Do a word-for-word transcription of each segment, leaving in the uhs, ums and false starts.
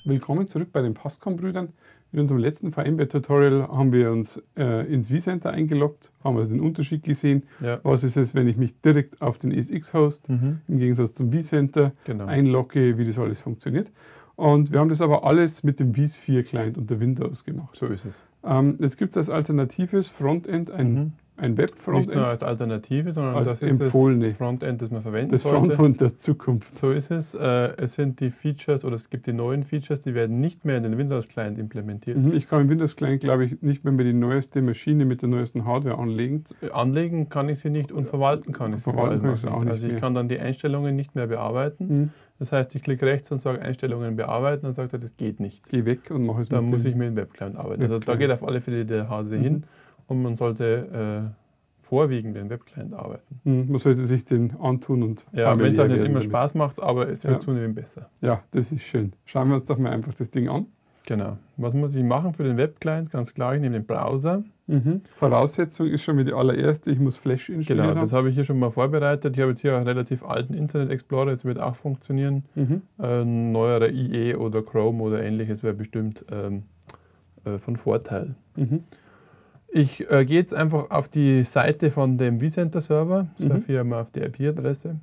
Willkommen zurück bei den Passcom-Brüdern. In unserem letzten VMware-Tutorial haben wir uns äh, ins vCenter eingeloggt, haben also den Unterschied gesehen. Ja. Was ist es, wenn ich mich direkt auf den E S X-Host Mhm. im Gegensatz zum vCenter Genau. einlogge, wie das alles funktioniert. Und wir haben das aber alles mit dem vSphere-Client unter Windows gemacht. So ist es. Ähm, es gibt als alternatives Frontend ein, Mhm. ein Nicht Web-Frontend. nur als Alternative, sondern Als das ist empfohlene. das Frontend, das man verwenden Das sollte. Frontend der Zukunft. So ist es. Äh, es sind die Features oder es gibt die neuen Features, die werden nicht mehr in den Windows-Client implementiert. Mhm, Ich kann im Windows-Client, glaube ich, nicht mehr, mehr die neueste Maschine mit der neuesten Hardware anlegen. Anlegen kann ich sie nicht und verwalten kann ich sie vor Verwalten allem kann ich sie auch auch nicht. nicht Also ich mehr. kann dann die Einstellungen nicht mehr bearbeiten. Mhm. Das heißt, ich klicke rechts und sage Einstellungen bearbeiten und sagt er, das geht nicht. Geh weg und mach es Da mit muss dem- ich mit dem Webclient arbeiten. Also da Webclient. geht auf alle Fälle der Hase Mhm. hin und man sollte äh, vorwiegend mit dem Webclient arbeiten. Mhm, Man sollte sich den antun und Ja, wenn es familiär auch nicht werden immer damit. Spaß macht, aber es wird Ja. zunehmend besser. Ja, das ist schön. Schauen wir uns doch mal einfach das Ding an. Genau. Was muss ich machen für den Webclient? Ganz klar, ich nehme den Browser. Mhm. Voraussetzung ist schon mal die allererste, ich muss Flash installieren. Genau, das habe ich hier schon mal vorbereitet. Ich habe jetzt hier einen relativ alten Internet Explorer, das wird auch funktionieren. Mhm. Ein neuerer I E oder Chrome oder ähnliches wäre bestimmt ähm, äh, von Vorteil. Mhm. Ich äh, gehe jetzt einfach auf die Seite von dem vCenter-Server, surfe hier mal auf die I P-Adresse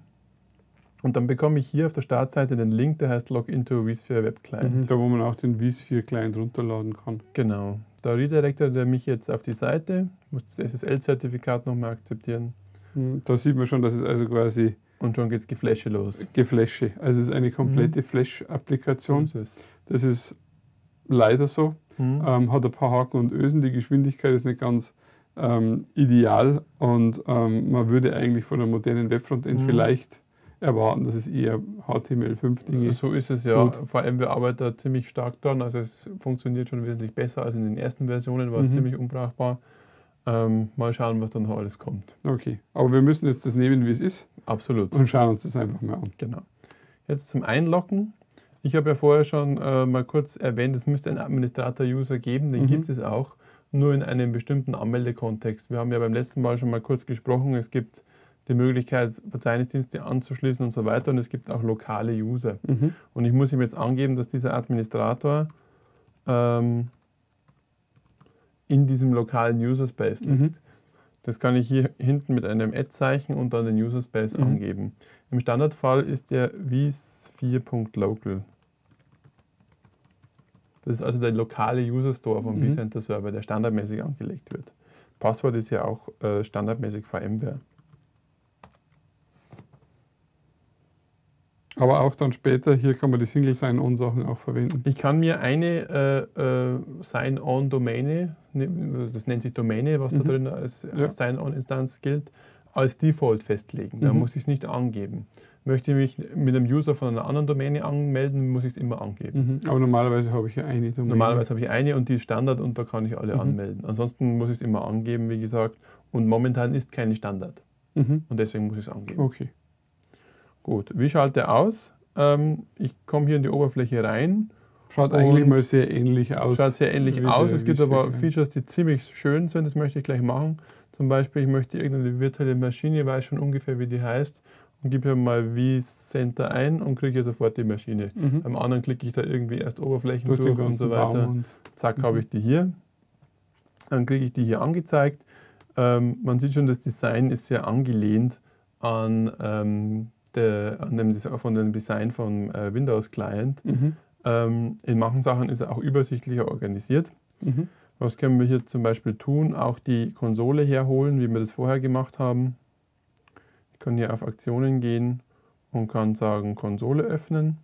und dann bekomme ich hier auf der Startseite den Link, der heißt Login to vSphere Web Client. Mhm. Da, wo man auch den vSphere-Client runterladen kann. Genau. Da redirectet er mich jetzt auf die Seite, muss das S S L-Zertifikat nochmal akzeptieren Mhm. Da sieht man schon, dass es also quasi und schon geht's Geflashe los. Geflashe. Also es ist eine komplette Mhm. Flash-Applikation. So ist es. Das ist leider so. Mhm. Ähm, hat ein paar Haken und Ösen. Die Geschwindigkeit ist nicht ganz ähm, ideal und ähm, man würde eigentlich von einem modernen Webfrontend Mhm. vielleicht erwarten, dass es eher H T M L fünf Dinge So ist es ja. tut. Vor allem wir arbeiten da ziemlich stark dran. Also es funktioniert schon wesentlich besser als in den ersten Versionen, war es Mhm. ziemlich unbrauchbar. Ähm, mal schauen, was dann noch alles kommt. Okay, aber wir müssen jetzt das nehmen, wie es ist Absolut. und schauen uns das einfach mal an. Genau. Jetzt zum Einloggen. Ich habe ja vorher schon äh, mal kurz erwähnt, es müsste einen Administrator-User geben, den Mhm. gibt es auch, nur in einem bestimmten Anmeldekontext. Wir haben ja beim letzten Mal schon mal kurz gesprochen, es gibt die Möglichkeit, Verzeichnisdienste anzuschließen und so weiter und es gibt auch lokale User. Mhm. Und ich muss ihm jetzt angeben, dass dieser Administrator ähm, in diesem lokalen User-Space liegt. Mhm. Das kann ich hier hinten mit einem Add-Zeichen und dann den User-Space Mhm. angeben. Im Standardfall ist der vSphere.local. Das ist also der lokale User-Store vom Mhm. vCenter-Server, der standardmäßig angelegt wird. Passwort ist ja auch äh, standardmäßig VMware. Aber auch dann später, hier kann man die Single Sign-On-Sachen auch verwenden. Ich kann mir eine äh, äh, Sign-On-Domäne, ne, das nennt sich Domäne, was da Mhm. drin als, Ja. als Sign-On-Instanz gilt, als Default festlegen. Da Mhm. muss ich es nicht angeben. Möchte ich mich mit einem User von einer anderen Domäne anmelden, muss ich es immer angeben. Mhm. Aber normalerweise habe ich ja eine Domäne. Normalerweise habe ich eine und die ist Standard und da kann ich alle Mhm. anmelden. Ansonsten muss ich es immer angeben, wie gesagt. Und momentan ist keine Standard. Mhm. Und deswegen muss ich es angeben. Okay. Gut, wie schaut der aus? Ähm, ich komme hier in die Oberfläche rein. Schaut Und eigentlich mal sehr ähnlich aus. Schaut sehr ähnlich wie aus. der Es gibt aber vSphere-Client. Features, die ziemlich schön sind. Das möchte ich gleich machen. Zum Beispiel, ich möchte irgendeine virtuelle Maschine, weiß schon ungefähr, wie die heißt. Und gebe hier mal vCenter ein und kriege hier sofort die Maschine. Mhm. Beim anderen klicke ich da irgendwie erst Oberflächen Durch durch, den und so ganzen weiter. Baum und Zack, Mhm. habe ich die hier. Dann kriege ich die hier angezeigt. Ähm, man sieht schon, das Design ist sehr angelehnt an, ähm, der, an dem, Desi- von dem Design vom äh, Windows-Client. Mhm. Ähm, in manchen Sachen ist er auch übersichtlicher organisiert. Mhm. Was können wir hier zum Beispiel tun? Auch die Konsole herholen, wie wir das vorher gemacht haben. Ich kann hier auf Aktionen gehen und kann sagen Konsole öffnen.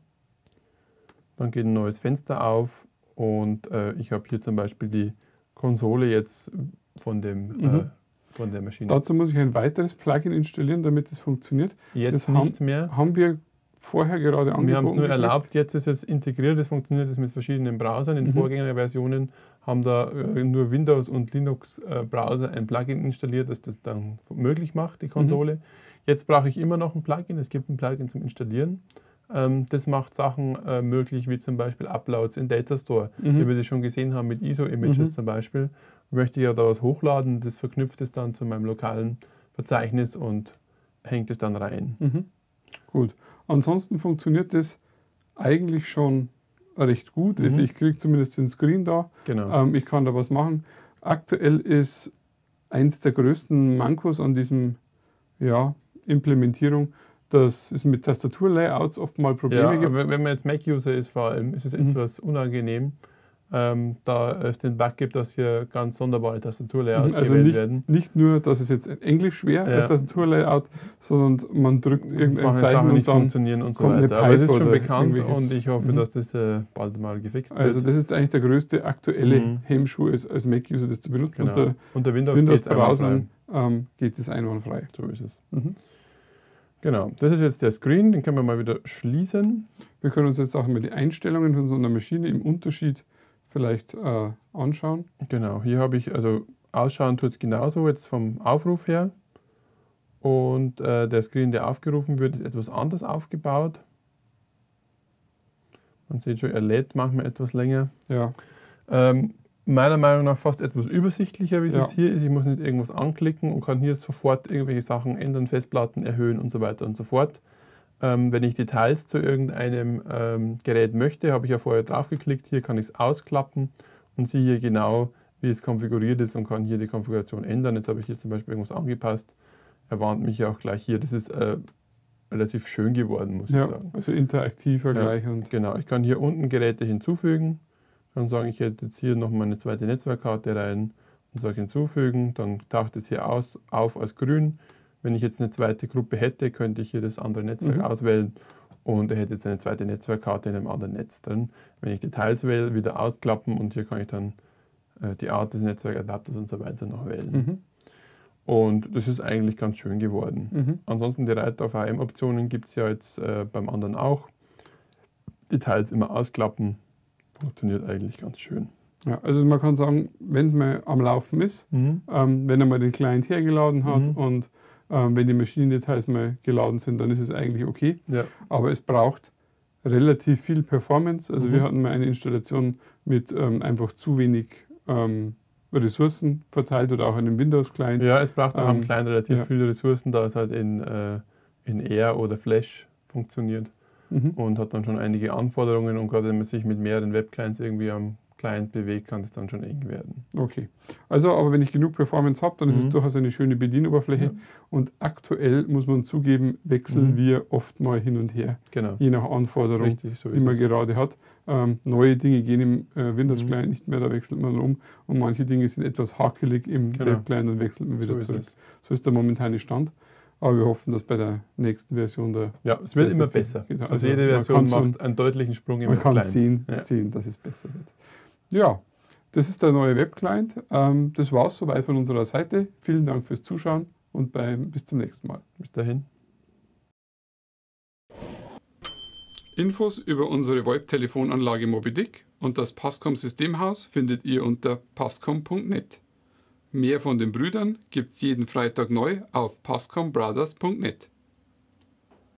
Dann geht ein neues Fenster auf und äh, ich habe hier zum Beispiel die Konsole jetzt von, dem, Mhm. äh, von der Maschine. Dazu muss ich ein weiteres Plugin installieren, damit es funktioniert. Jetzt das haben- nicht mehr. Haben wir vorher gerade angeboten. Wir haben es nur gekriegt? erlaubt, jetzt ist es integriert, es funktioniert jetzt mit verschiedenen Browsern. In Mhm. Vorgängerversionen haben da äh, nur Windows- und Linux-Browser ein Plugin installiert, das das dann möglich macht, die Konsole. Jetzt brauche ich immer noch ein Plugin, es gibt ein Plugin zum Installieren. Ähm, das macht Sachen äh, möglich, wie zum Beispiel Uploads in Datastore, Mhm. wie wir das schon gesehen haben mit I S O-Images Mhm. zum Beispiel. Möchte ich ja da was hochladen, das verknüpft es dann zu meinem lokalen Verzeichnis und hängt es dann rein. Mhm. Gut. Ansonsten funktioniert das eigentlich schon recht gut. Mhm. Also ich kriege zumindest den Screen da. Genau. Ähm, ich kann da was machen. Aktuell ist eins der größten Mankos an diesem ja, Implementierung, dass es mit Tastaturlayouts oft mal Probleme Ja, gibt. wenn wenn man jetzt Mac-User ist vor allem, ist es Mhm. etwas unangenehm, ähm, da es den Bug gibt, dass hier ganz sonderbare Tastaturlayouts Also gewählt nicht, werden. nicht nur, dass es jetzt Englisch wäre, Ja. das Tastaturlayout, sondern man drückt irgendein Manche Zeichen Sachen und nicht dann funktionieren und so kommt eine weiter. Aber es ist Pipe schon oder bekannt irgendwelches- und ich hoffe, Mhm. dass das äh, bald mal gefixt Also wird. das ist eigentlich der größte aktuelle Mhm. Hemmschuh als, als Mac-User, das zu benutzen. Genau. Unter Unter Windows, geht's einwandfrei. Windows-Browsern ähm, geht das einwandfrei. So ist es. Mhm. Genau, das ist jetzt der Screen, den können wir mal wieder schließen. Wir können uns jetzt auch mal die Einstellungen von so einer Maschine im Unterschied vielleicht äh, anschauen. Genau, hier habe ich, also ausschauen tut es genauso jetzt vom Aufruf her. Und äh, der Screen, der aufgerufen wird, ist etwas anders aufgebaut. Man sieht schon, er lädt manchmal etwas länger. Ja, Ähm, meiner Meinung nach fast etwas übersichtlicher, wie es Ja. jetzt hier ist. Ich muss nicht irgendwas anklicken und kann hier sofort irgendwelche Sachen ändern, Festplatten erhöhen und so weiter und so fort. Ähm, wenn ich Details zu irgendeinem ähm, Gerät möchte, habe ich ja vorher drauf geklickt. Hier kann ich es ausklappen und sehe hier genau, wie es konfiguriert ist und kann hier die Konfiguration ändern. Jetzt habe ich hier zum Beispiel irgendwas angepasst. Er warnt mich ja auch gleich hier. Das ist äh, relativ schön geworden, muss ja ich sagen. also interaktiver Ja. gleich. Und Genau, ich kann hier unten Geräte hinzufügen. Kann sagen, ich hätte jetzt hier nochmal eine zweite Netzwerkkarte rein und sage hinzufügen. Dann taucht es hier aus, auf als grün. Wenn ich jetzt eine zweite Gruppe hätte, könnte ich hier das andere Netzwerk Mhm. auswählen und er hätte jetzt eine zweite Netzwerkkarte in einem anderen Netz drin. Wenn ich Details wähle, wieder ausklappen und hier kann ich dann äh, die Art des Netzwerkadapters und so weiter noch wählen. mhm. Und das ist eigentlich ganz schön geworden. Mhm. Ansonsten die Reiter auf A M-Optionen gibt es ja jetzt äh, beim anderen auch. Details immer ausklappen, funktioniert eigentlich ganz schön. Ja, also man kann sagen, wenn es mal am Laufen ist, Mhm. ähm, wenn er mal den Client hergeladen hat Mhm. und ähm, wenn die Maschinendetails mal geladen sind, dann ist es eigentlich okay. Ja. Aber es braucht relativ viel Performance. Also Mhm. wir hatten mal eine Installation mit ähm, einfach zu wenig ähm, Ressourcen verteilt oder auch einen Windows-Client. ja, es braucht auch am Ähm, Client relativ ja. viele Ressourcen, da es halt in, äh, in Air oder Flash funktioniert Mhm. und hat dann schon einige Anforderungen und gerade wenn man sich mit mehreren Webclients irgendwie am Client bewegt, kann das dann schon eng werden. Okay. Also, aber wenn ich genug Performance habe, dann ist Mhm. es durchaus eine schöne Bedienoberfläche. Ja. Und aktuell muss man zugeben, wechseln Mhm. wir oft mal hin und her, Genau, je nach Anforderung, richtig, so die ist man es. gerade hat. Ähm, neue Dinge gehen im äh, Windows-Client Mhm. nicht mehr, da wechselt man um. Und manche Dinge sind etwas hakelig im Genau. Web-Client und wechselt man wieder So ist zurück. es. So ist der momentane Stand. Aber wir hoffen, dass bei der nächsten Version der Ja, es Sehr, wird immer sehr viel. besser. Genau, Also, also jede man Version kann schon- macht einen deutlichen Sprung im man kann Client. sehen, Ja. sehen, dass es besser wird. Ja, das ist der neue Web-Client. Ähm, das war es soweit von unserer Seite. Vielen Dank fürs Zuschauen und beim, bis zum nächsten Mal. Bis dahin. Infos über unsere VoIP-Telefonanlage MobiDick und das Passcom-Systemhaus findet ihr unter passcom punkt net. Mehr von den Brüdern gibt's jeden Freitag neu auf passcombrothers punkt net.